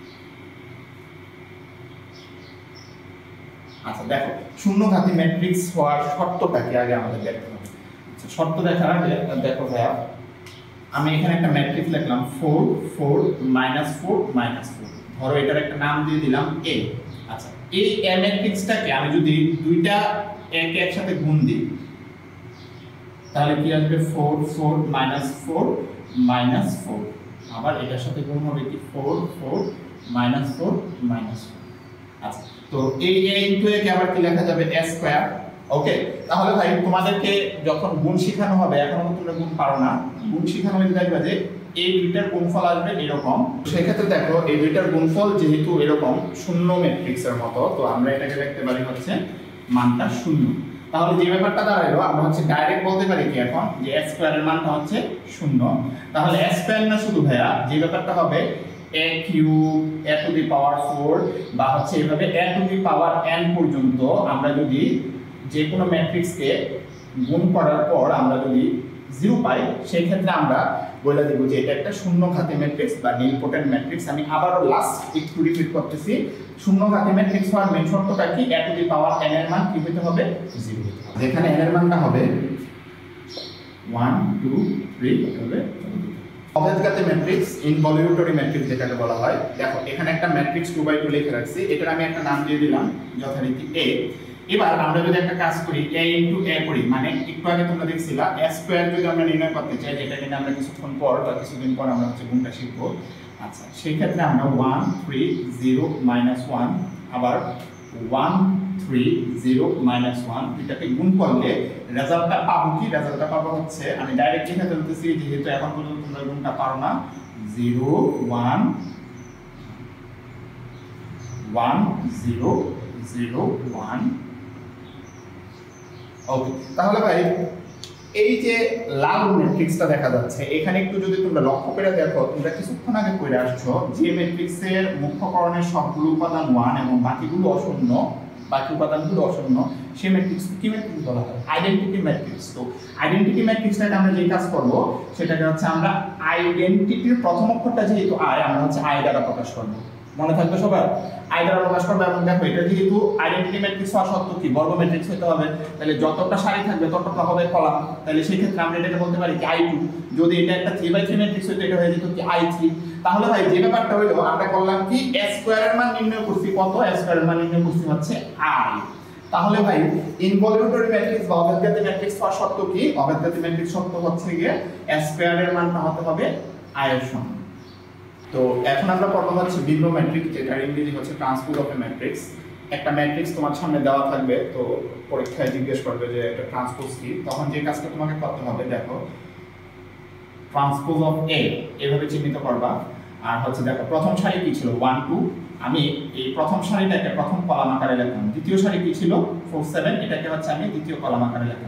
আচ্ছা দেখো শূন্য ঘাতি ম্যাট্রিক্স হওয়ার শর্তটা কি আগে আমাদের দেখতে হবে। আচ্ছা শর্ত দেখার আগে দেখো ভাইয়া আমি এখানে একটা ম্যাট্রিক্স লিখলাম four four minus four minus four, ধরো এটার একটা নাম দিয়ে দিলাম এ। আচ্ছা এই এ ম্যাট্রিক্সটাকে আমি যদি দুইটা একে একসাথে গুণ দিই তাহলে কি আসবে? Four four minus four minus four, আবার এটার সাথে গুণ হবে কি four four minus four minus four. আচ্ছা তো এই a ইনটু a কে আবার কি লেখা যাবে? a square. ওকে, তাহলে ভাই তোমাদেরকে যখন গুণ শেখানো হবে, এখনো তো তোমরা গুণ পারো না, গুণ শেখানো হলে দেখবে যে এই দুইটার গুণফল আসবে এরকম। সেই ক্ষেত্রে দেখো এই দুইটার গুণফল যেহেতু এরকম শূন্য ম্যাট্রিক্সের মতো, তো আমরা এটাকে লিখতে পারি হচ্ছে মানটা শূন্য। তাহলে যে ব্যাপারটা দাঁড়ালো আমরা হচ্ছে ডাইরেক্ট বলতে পারি কি এখন যে a স্কয়ারের মানটা হচ্ছে শূন্য। তাহলে a স্কয়ার না শুধু ভাইয়া, যে ব্যাপারটা হবে a cube a to the power four বা হচ্ছে এইভাবে a to the power n পর্যন্ত আমরা যদি যে কোনো ম্যাট্রিক্সকে গুণ করার পর আমরা যদি জিরো পাই, সেই ক্ষেত্রে আমরা বলে দেব যে এটা একটা শূন্য ঘাতি ম্যাট্রিক্স বা নীলপোটেন্ট ম্যাট্রিক্স। আমি আবারও লাস্ট একটু রিপিট করতেছি, শূন্য ঘাতি ম্যাট্রিক্স হওয়ার মেন শর্তটা কি? a to the power n এর মান কি হতে হবে? জিরো হতে হবে। যেখানে n এর মানটা হবে ওয়ান টু থ্রি হবে। অভেদঘাতী ম্যাট্রিক্স, ইনভলিউটরি ম্যাট্রিক্স যেটাকে বলা হয়। দেখো এখানে একটা ম্যাট্রিক্স টু বাই টু লিখে রাখছি, এটার আমি একটা নাম দিয়ে দিলাম যথারীতি a। এবার আমরা যদি একটা কাজ করি a ইনটু a করি, মানে একটু আগে তোমরা দেখছিলা a স্কয়ার যদি আমরা নির্ণয় করতে চাই, যেটা কিনা আমরা কিছুক্ষণ পর বা কিছুদিন পর আমরা হচ্ছে গুণটা শিখবো। আচ্ছা সেই ক্ষেত্রে আমরা one three zero minus one আবার one three zero minus one এটাকে গুণ করলে রেজাল্টটা পাবো কি? রেজাল্টটা পাবো হচ্ছে, আমি ডাইরেক্ট লিখে ফেলতেছি যেহেতু এখন পর্যন্ত তোমরা গুণটা পারো না, zero one one zero zero one. Okay, তাহলে ভাই এই যে লাল ম্যাট্রিক্সটা দেখা যাচ্ছে এখানে একটু যদি তোমরা লক্ষ্য করে দেখো, তোমরা কিছুক্ষণ আগে পড়ে আসছো যে ম্যাট্রিক্সের মুখ্যকরণের সবগুলো উপাদান ওয়ান এবং বাকিগুলো অশূন্য, বাকি উপাদানগুলো অশূন্য, সেই ম্যাট্রিক্স কি ম্যাট্রিক্স বলা হয়? Identity matrix. তো আইডেন্টিটি ম্যাট্রিক্সটাকে আমরা যে কাজ করব সেটাকে হচ্ছে আমরা আইডেন্টিটির প্রথম অক্ষরটা যেহেতু আই, আমরা হচ্ছে আই দ্বারা প্রকাশ করব। মনে থাকবে সবার? আই দ্বারা প্রকাশ করবে। এবং দেখো এটা যেহেতু আইডেন্টিটি ম্যাট্রিক্স হওয়া সত্ত্বেও কি বর্গ ম্যাট্রিক্স হতে হবে, তাহলে যতটা সারি থাকবে ততটা হবে কলাম। তাহলে সেই ক্ষেত্রে আমরা এটাকে বলতে পারি কি আই টু। যদি এটা একটা থ্রি বাই থ্রি ম্যাট্রিক্স হতো এটা হয়ে যেত কি আই থ্রি। তাহলে ভাই যে ব্যাপারটা হইলো আমরা করলাম কি a স্কয়ারের মান নির্ণয় করছি, কত? a স্কয়ারের মান নির্ণয় করছি হচ্ছে i। তাহলে ভাই ইনভলিউটরি ম্যাট্রিক্স বা অভেদঘাতী ম্যাট্রিক্স হওয়ার শর্ত কি? অভেদঘাতী ম্যাট্রিক্স শর্ত হচ্ছে গিয়ে a স্কয়ারের মানটা হতে হবে i এর সমান। তো এখন আমরা পড়বো হচ্ছে ভিন্ন ম্যাট্রিক্স, যেটা ইংরেজি হচ্ছে ট্রান্সপোজ অফ এ ম্যাট্রিক্স। একটা ম্যাট্রিক্স তোমার সামনে দেওয়া থাকবে, তো পরীক্ষায় জিজ্ঞেস করবে যে একটা ট্রান্সপোজ কি, তখন যে কাজটা তোমাকে করতে হবে দেখো ট্রান্সপোজ অফ এ এভাবে চিহ্নিত করবা। আর হচ্ছে দেখো প্রথম সারি কি ছিল? ওয়ান টু, আমি এই প্রথম সারিটাকে প্রথম কলাম আকারে লিখলাম। দ্বিতীয় সারি কি ছিল? ফোর সেভেন, এটাকে হচ্ছে আমি দ্বিতীয় কলাম আকারে লিখলাম।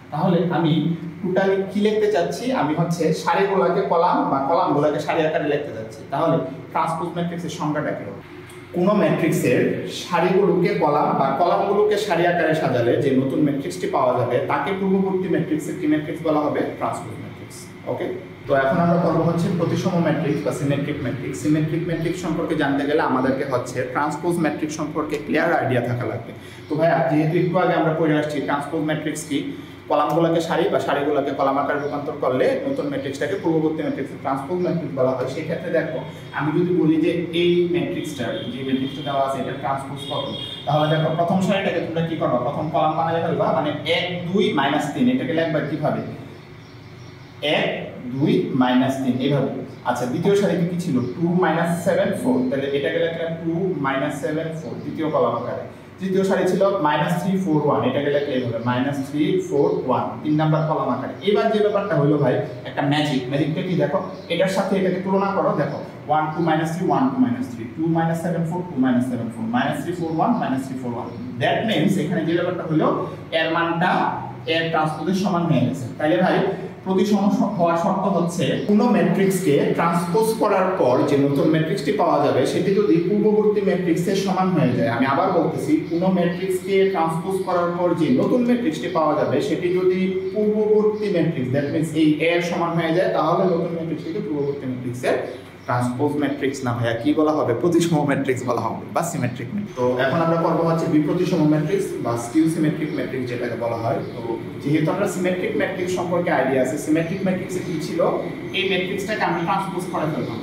তাহলে আমি টোটালি কি লিখতে চাচ্ছি, আমি হচ্ছে সারিগুলোকে কলাম বা কলামগুলোকে সারি আকারে লিখতে যাচ্ছি। তাহলে ট্রান্সপোজ ম্যাট্রিক্সের সংজ্ঞাটা কি হবে? কোন ম্যাট্রিক্সের সারিগুলোকে কলাম বা কলামগুলোকে সারি আকারে সাজালে যে নতুন ম্যাট্রিক্সটি পাওয়া যাবে তাকে পূর্ববর্তী ম্যাট্রিক্সের কি ম্যাট্রিক্স বলা হবে? Transpose matrix. ওকে, তো এখন আমরা করব হচ্ছে প্রতিসম ম্যাট্রিক্স বা সিমেট্রিক ম্যাট্রিক্স। সিমেট্রিক ম্যাট্রিক্স সম্পর্কে জানতে গেলে আমাদেরকে হচ্ছে ট্রান্সপোজ ম্যাট্রিক্স সম্পর্কে ক্লিয়ার আইডিয়া থাকা লাগবে। তো ভাইয়া যেহেতু একটু আগে আমরা পড়ে আসছি ট্রান্সপোজ ম্যাট্রিক্স কি, কলামগুলোকে সারি বা সারিগুলোকে কলাম আকারে রূপান্তর করলে নতুন ম্যাট্রিক্সটাকে পূর্ববর্তী ম্যাট্রিক্সের ট্রান্সপোজ ম্যাট্রিক্স বলা হয়। সেই ক্ষেত্রে দেখো আমি যদি বলি যে এই ম্যাট্রিক্সটার যে ম্যাট্রিক্সটা দেওয়া আছে এটা ট্রান্সপোজ কত, তাহলে দেখো প্রথম সারিটাকে তোমরা কি করবা, প্রথম কলাম বানিয়ে ফেলবা, মানে এক দুই মাইনাস তিন, এটাকে লিখবা কিভাবে? এক দুই মাইনাস তিন এইভাবে। আচ্ছা, দ্বিতীয় সারিতে কি ছিল? টু মাইনাস সেভেন ফোর, তাহলে এটাকে লিখলাম টু মাইনাস সেভেন ফোর দ্বিতীয় কলাম আকারে। তৃতীয় সারি ছিল মাইনাস থ্রি ফোর ওয়ান, এটাকে লিখলে এইভাবে মাইনাস থ্রি ফোর ওয়ান তিন নাম্বার কলাম আকারে। এবার যে ব্যাপারটা হলো ভাই একটা ম্যাজিক, ম্যাজিকটা কি দেখো, এটার সাথে এটাকে তুলনা করো, দেখো one two minus three one two minus three, two minus seven four two minus seven four, minus three four one minus three four one. That means এখানে যে ব্যাপারটা হলো এর মানটা এর ট্রান্সপোজের সমান হয়ে গেছে। তাইলে ভাই প্রতিসম হওয়ার শর্ত হচ্ছে কোন ম্যাট্রিক্সকে ট্রান্সপোজ করার পর যে নতুন ম্যাট্রিক্সটি পাওয়া যাবে সেটি যদি পূর্ববর্তী ম্যাট্রিক্সের সমান হয়ে যায়। আমি আবার বলতেছি, কোন ম্যাট্রিক্সকে ট্রান্সপোজ করার পর যে নতুন ম্যাট্রিক্সটি পাওয়া যাবে সেটি যদি পূর্ববর্তী ম্যাট্রিক্স দ্যাট মিন্স এই এর সমান হয়ে যায়, তাহলে নতুন ম্যাট্রিক্সটিকে পূর্ববর্তী ম্যাট্রিক্সের ট্রান্সপোজ ম্যাট্রিক্স না ভাইয়া কি বলা হবে? প্রতিসম ম্যাট্রিক্স বলা হবে বা সিমেট্রিক ম্যাট্রিক্স। তো এখন আমরা করব হচ্ছে বিপ্রতিসম ম্যাট্রিক্স বা স্কিউ সিমেট্রিক ম্যাট্রিক্স যেটাকে বলা হয়। তো যেহেতু আমরা সিমেট্রিক ম্যাট্রিক্স সম্পর্কে আইডিয়া আছে, সিমেট্রিক ম্যাট্রিক্সে কি ছিল, এই ম্যাট্রিক্সটাকে আমি ট্রান্সপোজ করে ফেললাম।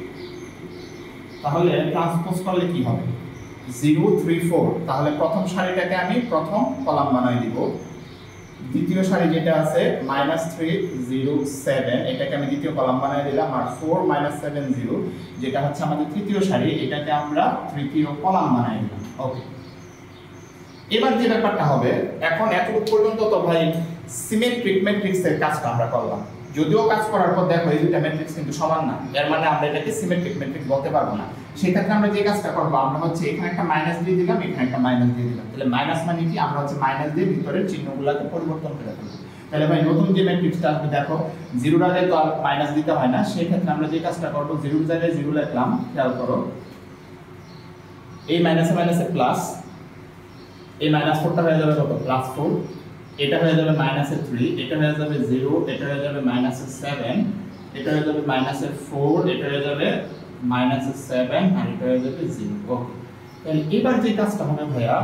তাহলে ট্রান্সপোজ করলে কি হবে? জিরো থ্রি ফোর, তাহলে প্রথম সারিটাকে আমি প্রথম কলাম বানাই দিব। দ্বিতীয় সারি যেটা আছে মাইনাস থ্রি জিরো সেভেন, এটাকে আমি দ্বিতীয় কলাম বানিয়ে দিলাম। আর ফোর মাইনাস সেভেন জিরো যেটা হচ্ছে আমাদের তৃতীয় সারি, এটাকে আমরা তৃতীয় কলাম বানিয়ে দিলাম। ওকে, এবার যে ব্যাপারটা হবে, এখন এতটুকু পর্যন্ত তো ভাই সিমেট্রিক ম্যাট্রিক্সের কাজটা আমরা করলাম। যদিও কাজ করার পর দেখো এই দুইটা ম্যাট্রিক্স কিন্তু সমান না, এর মানে আমরা এটাকে সিমেট্রিক ম্যাট্রিক্স বলতে পারবো না। সেই ক্ষেত্রে আমরা যে কাজটা করবো, আমরা হচ্ছে এখানে একটা মাইনাস দিয়ে দিলাম, এখানে একটা মাইনাস দিয়ে দিলাম। তাহলে মাইনাস মানে কি, আমরা হচ্ছে মাইনাস দিয়ে ভিতরের চিহ্নগুলোকে পরিবর্তন করে ফেলবো। তাহলে ভাই নতুন যে ম্যাট্রিক্সটা আসবে, দেখো জিরোর আগে তো আর মাইনাস দিতে হয় না, সেই ক্ষেত্রে আমরা যে কাজটা করবো, জিরোর জায়গায় জিরো লিখলাম। খেয়াল করো, এই মাইনাসে মাইনাসে প্লাস, এই মাইনাস ফোরটা হয়ে যাবে কত? Plus four. এটা হয়ে যাবে মাইনাসের থ্রি, এটা হয়ে যাবে জিরো, এটা হয়ে যাবে মাইনাসের সেভেন, এটা হয়ে যাবে মাইনাসের ফোর, এটা হয়ে যাবে মাইনাসের সেভেন, আর এটা হয়ে যাবে জিরো। ওকে, তাহলে এবার যে কাজটা হবে ভাইয়া,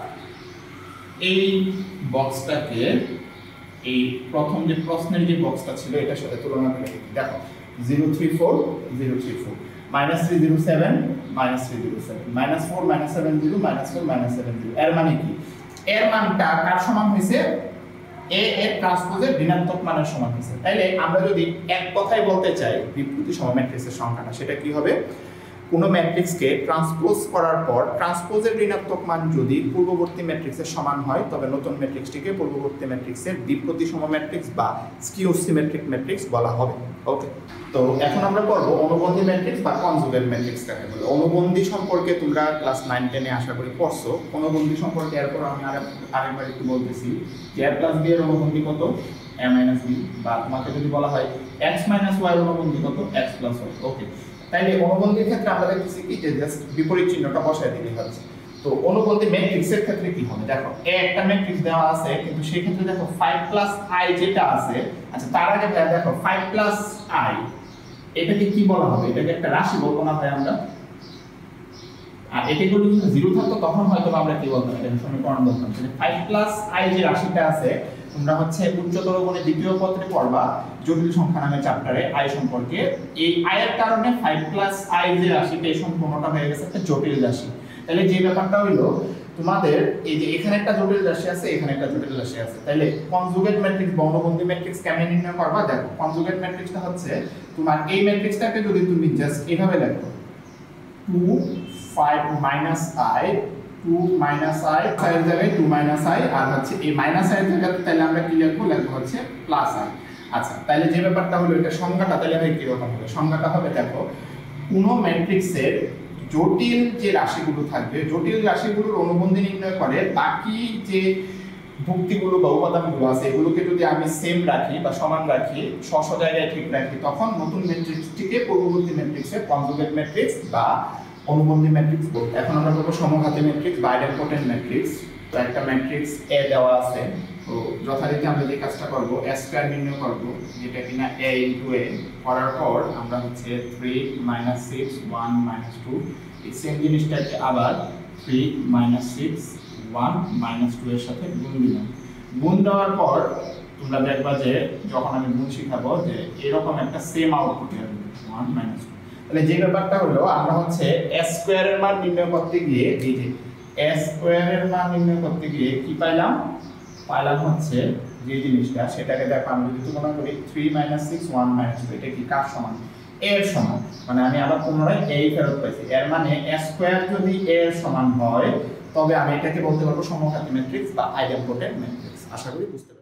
এই বক্সটাকে এই প্রথম যে প্রশ্নের যে বক্সটা ছিল এটার সাথে তুলনা করে দেখো, zero three four zero three four, minus three zero seven minus three zero seven, minus four minus seven zero, minus four minus seven zero. এর মানে কি, এর মানটা কার সমান হয়েছে? এ এর ট্রান্সপোজের ঋণাত্মক মানের সমান হয়েছে। তাইলে আমরা যদি এক কথায় বলতে চাই বিপ্রতিসম ম্যাট্রিক্সের সংখ্যাটা, সেটা কি হবে? কোনো ম্যাট্রিক্সকে ট্রান্সপোজ করার পর ট্রান্সপোজের ঋণাত্মক মান যদি পূর্ববর্তী ম্যাট্রিক্সের সমান হয়, তবে নতুন ম্যাট্রিক্সটিকে পূর্ববর্তী ম্যাট্রিক্সের বিপ্রতিসম ম্যাট্রিক্স বা স্কিউ সিমেট্রিক ম্যাট্রিক্স বলা হবে। ওকে, তো এখন আমরা করব অনুবন্ধী ম্যাট্রিক্স বা কনজুগেট ম্যাট্রিক্স কাকে বলে। অনুবন্ধী সম্পর্কে তোমরা ক্লাস নাইন টেনে আশা করি পড়ছো। অনুবন্ধী সম্পর্কে এরপর আমি আরেকবার একটু বলতেছি যে a প্লাস b এর অনুবন্ধী কত? a মাইনাস b, বা তোমাকে যদি বলা হয় x মাইনাস y এর অনুবন্ধী কত? x plus y। ওকে, তাইলে অনুবন্ধীর ক্ষেত্রে আমরা দেখতেছি কি যে জাস্ট বিপরীত চিহ্নটা বসায় দিলে হচ্ছে। তো অনুবন্ধী ম্যাট্রিক্সের ক্ষেত্রে কি হবে, দেখো এ একটা ম্যাট্রিক্স দেওয়া আছে, কিন্তু সেই ক্ষেত্রে দেখো ফাইভ প্লাস i যেটা আছে, আচ্ছা তার আগে দেখো ফাইভ প্লাস i এটাকে কি বলা হবে? এটাকে একটা রাশি বলবো না ভাই আমরা? আর এটা যদি জিরো থাকতো তখন হয়তো আমরা কি বলতাম, এটা সমীকরণ বলতাম। তাহলে ফাইভ প্লাস i যে রাশিটা আছে, তোমরা হচ্ছে উচ্চতর গণিত দ্বিতীয় পত্রে পড়বা জটিল সংখ্যা নামে চ্যাপ্টারে i সম্পর্কে। এই i এর কারণে ফাইভ প্লাস i যে রাশিটা, এই সম্পূর্ণটা হয়ে গেছে একটা জটিল রাশি। তাহলে যে ব্যাপারটা হইলো, তোমাদের এই যে এখানে একটা জটিল রাশি আছে, এখানে একটা জটিল রাশি আছে, তাহলে কনজুগেট ম্যাট্রিক্স বা অনুবন্ধী ম্যাট্রিক্স কেমনে নির্ণয় করবা? দেখো কনজুগেট ম্যাট্রিক্সটা হচ্ছে তোমার এই ম্যাট্রিক্সটাকে যদি তুমি জাস্ট এইভাবে লেখো, two five minus i, two minus i, এর জায়গায় টু মাইনাস i, আর হচ্ছে এই মাইনাস i এর জায়গায় তাহলে আমরা কি লিখবো? লিখবো হচ্ছে প্লাস i। আচ্ছা, তাহলে যে ব্যাপারটা হলো, এটা সংজ্ঞাটা তাহলে ভাই কি রকম হবে? সংজ্ঞাটা হবে, দেখো কোন ম্যাট্রিক্সের জটিল যে রাশিগুলো থাকবে, জটিল রাশিগুলোর অনুবন্ধী নির্ণয় করে বাকি যে ভুক্তিগুলো বা উপাদানগুলো আছে এগুলোকে যদি আমি সেম রাখি বা সমান রাখি, স্ব স্ব জায়গায় ঠিক রাখি, তখন নতুন ম্যাট্রিক্সটিকে পূর্ববর্তী ম্যাট্রিক্সের কনজুগেট ম্যাট্রিক্স বা অনুবন্ধী ম্যাট্রিক্স বলবো। এখন আমরা বলবো সমঘাতী ম্যাট্রিক্স বা আইডেম্পোটেন্ট ম্যাট্রিক্স। তো একটা ম্যাট্রিক্স এ দেওয়া আছে, তো যথারীতি আমরা যে কাজটা করব এ স্কয়ার নির্ণয় করব, যেটা কিনা a ইনটু a করার পর আমরা হচ্ছে three minus six one minus two এই সেম জিনিসটাকে আবার three minus six one minus two এর সাথে গুণ দিলাম। গুণ দেওয়ার পর তোমরা দেখবা যে যখন আমি গুণ শিখাবো যে এরকম একটা সেম আউটপুট আসবে ওয়ান মাইনাস টু। তাহলে যে ব্যাপারটা হলো আমরা হচ্ছে a স্কয়ারের মান নির্ণয় করতে গিয়ে এই যে a স্কয়ারের মান নির্ণয় করতে গিয়ে কি পাইলাম, পাইলাম হচ্ছে যে জিনিসটা সেটাকে দেখো আমি যদি তুলনা করি three minus six one minus two, এটা কি কার সমান, এর সমান। মানে আমি আবার পুনরায় এই ফেরত পাইছি। এর মানে a স্কয়ার যদি a এর সমান হয় তবে আমি এটাকে বলতে পারবো সমঘাতী ম্যাট্রিক্স বা আইডেম্পোটেন্ট ম্যাট্রিক্স। আশা করি বুঝতে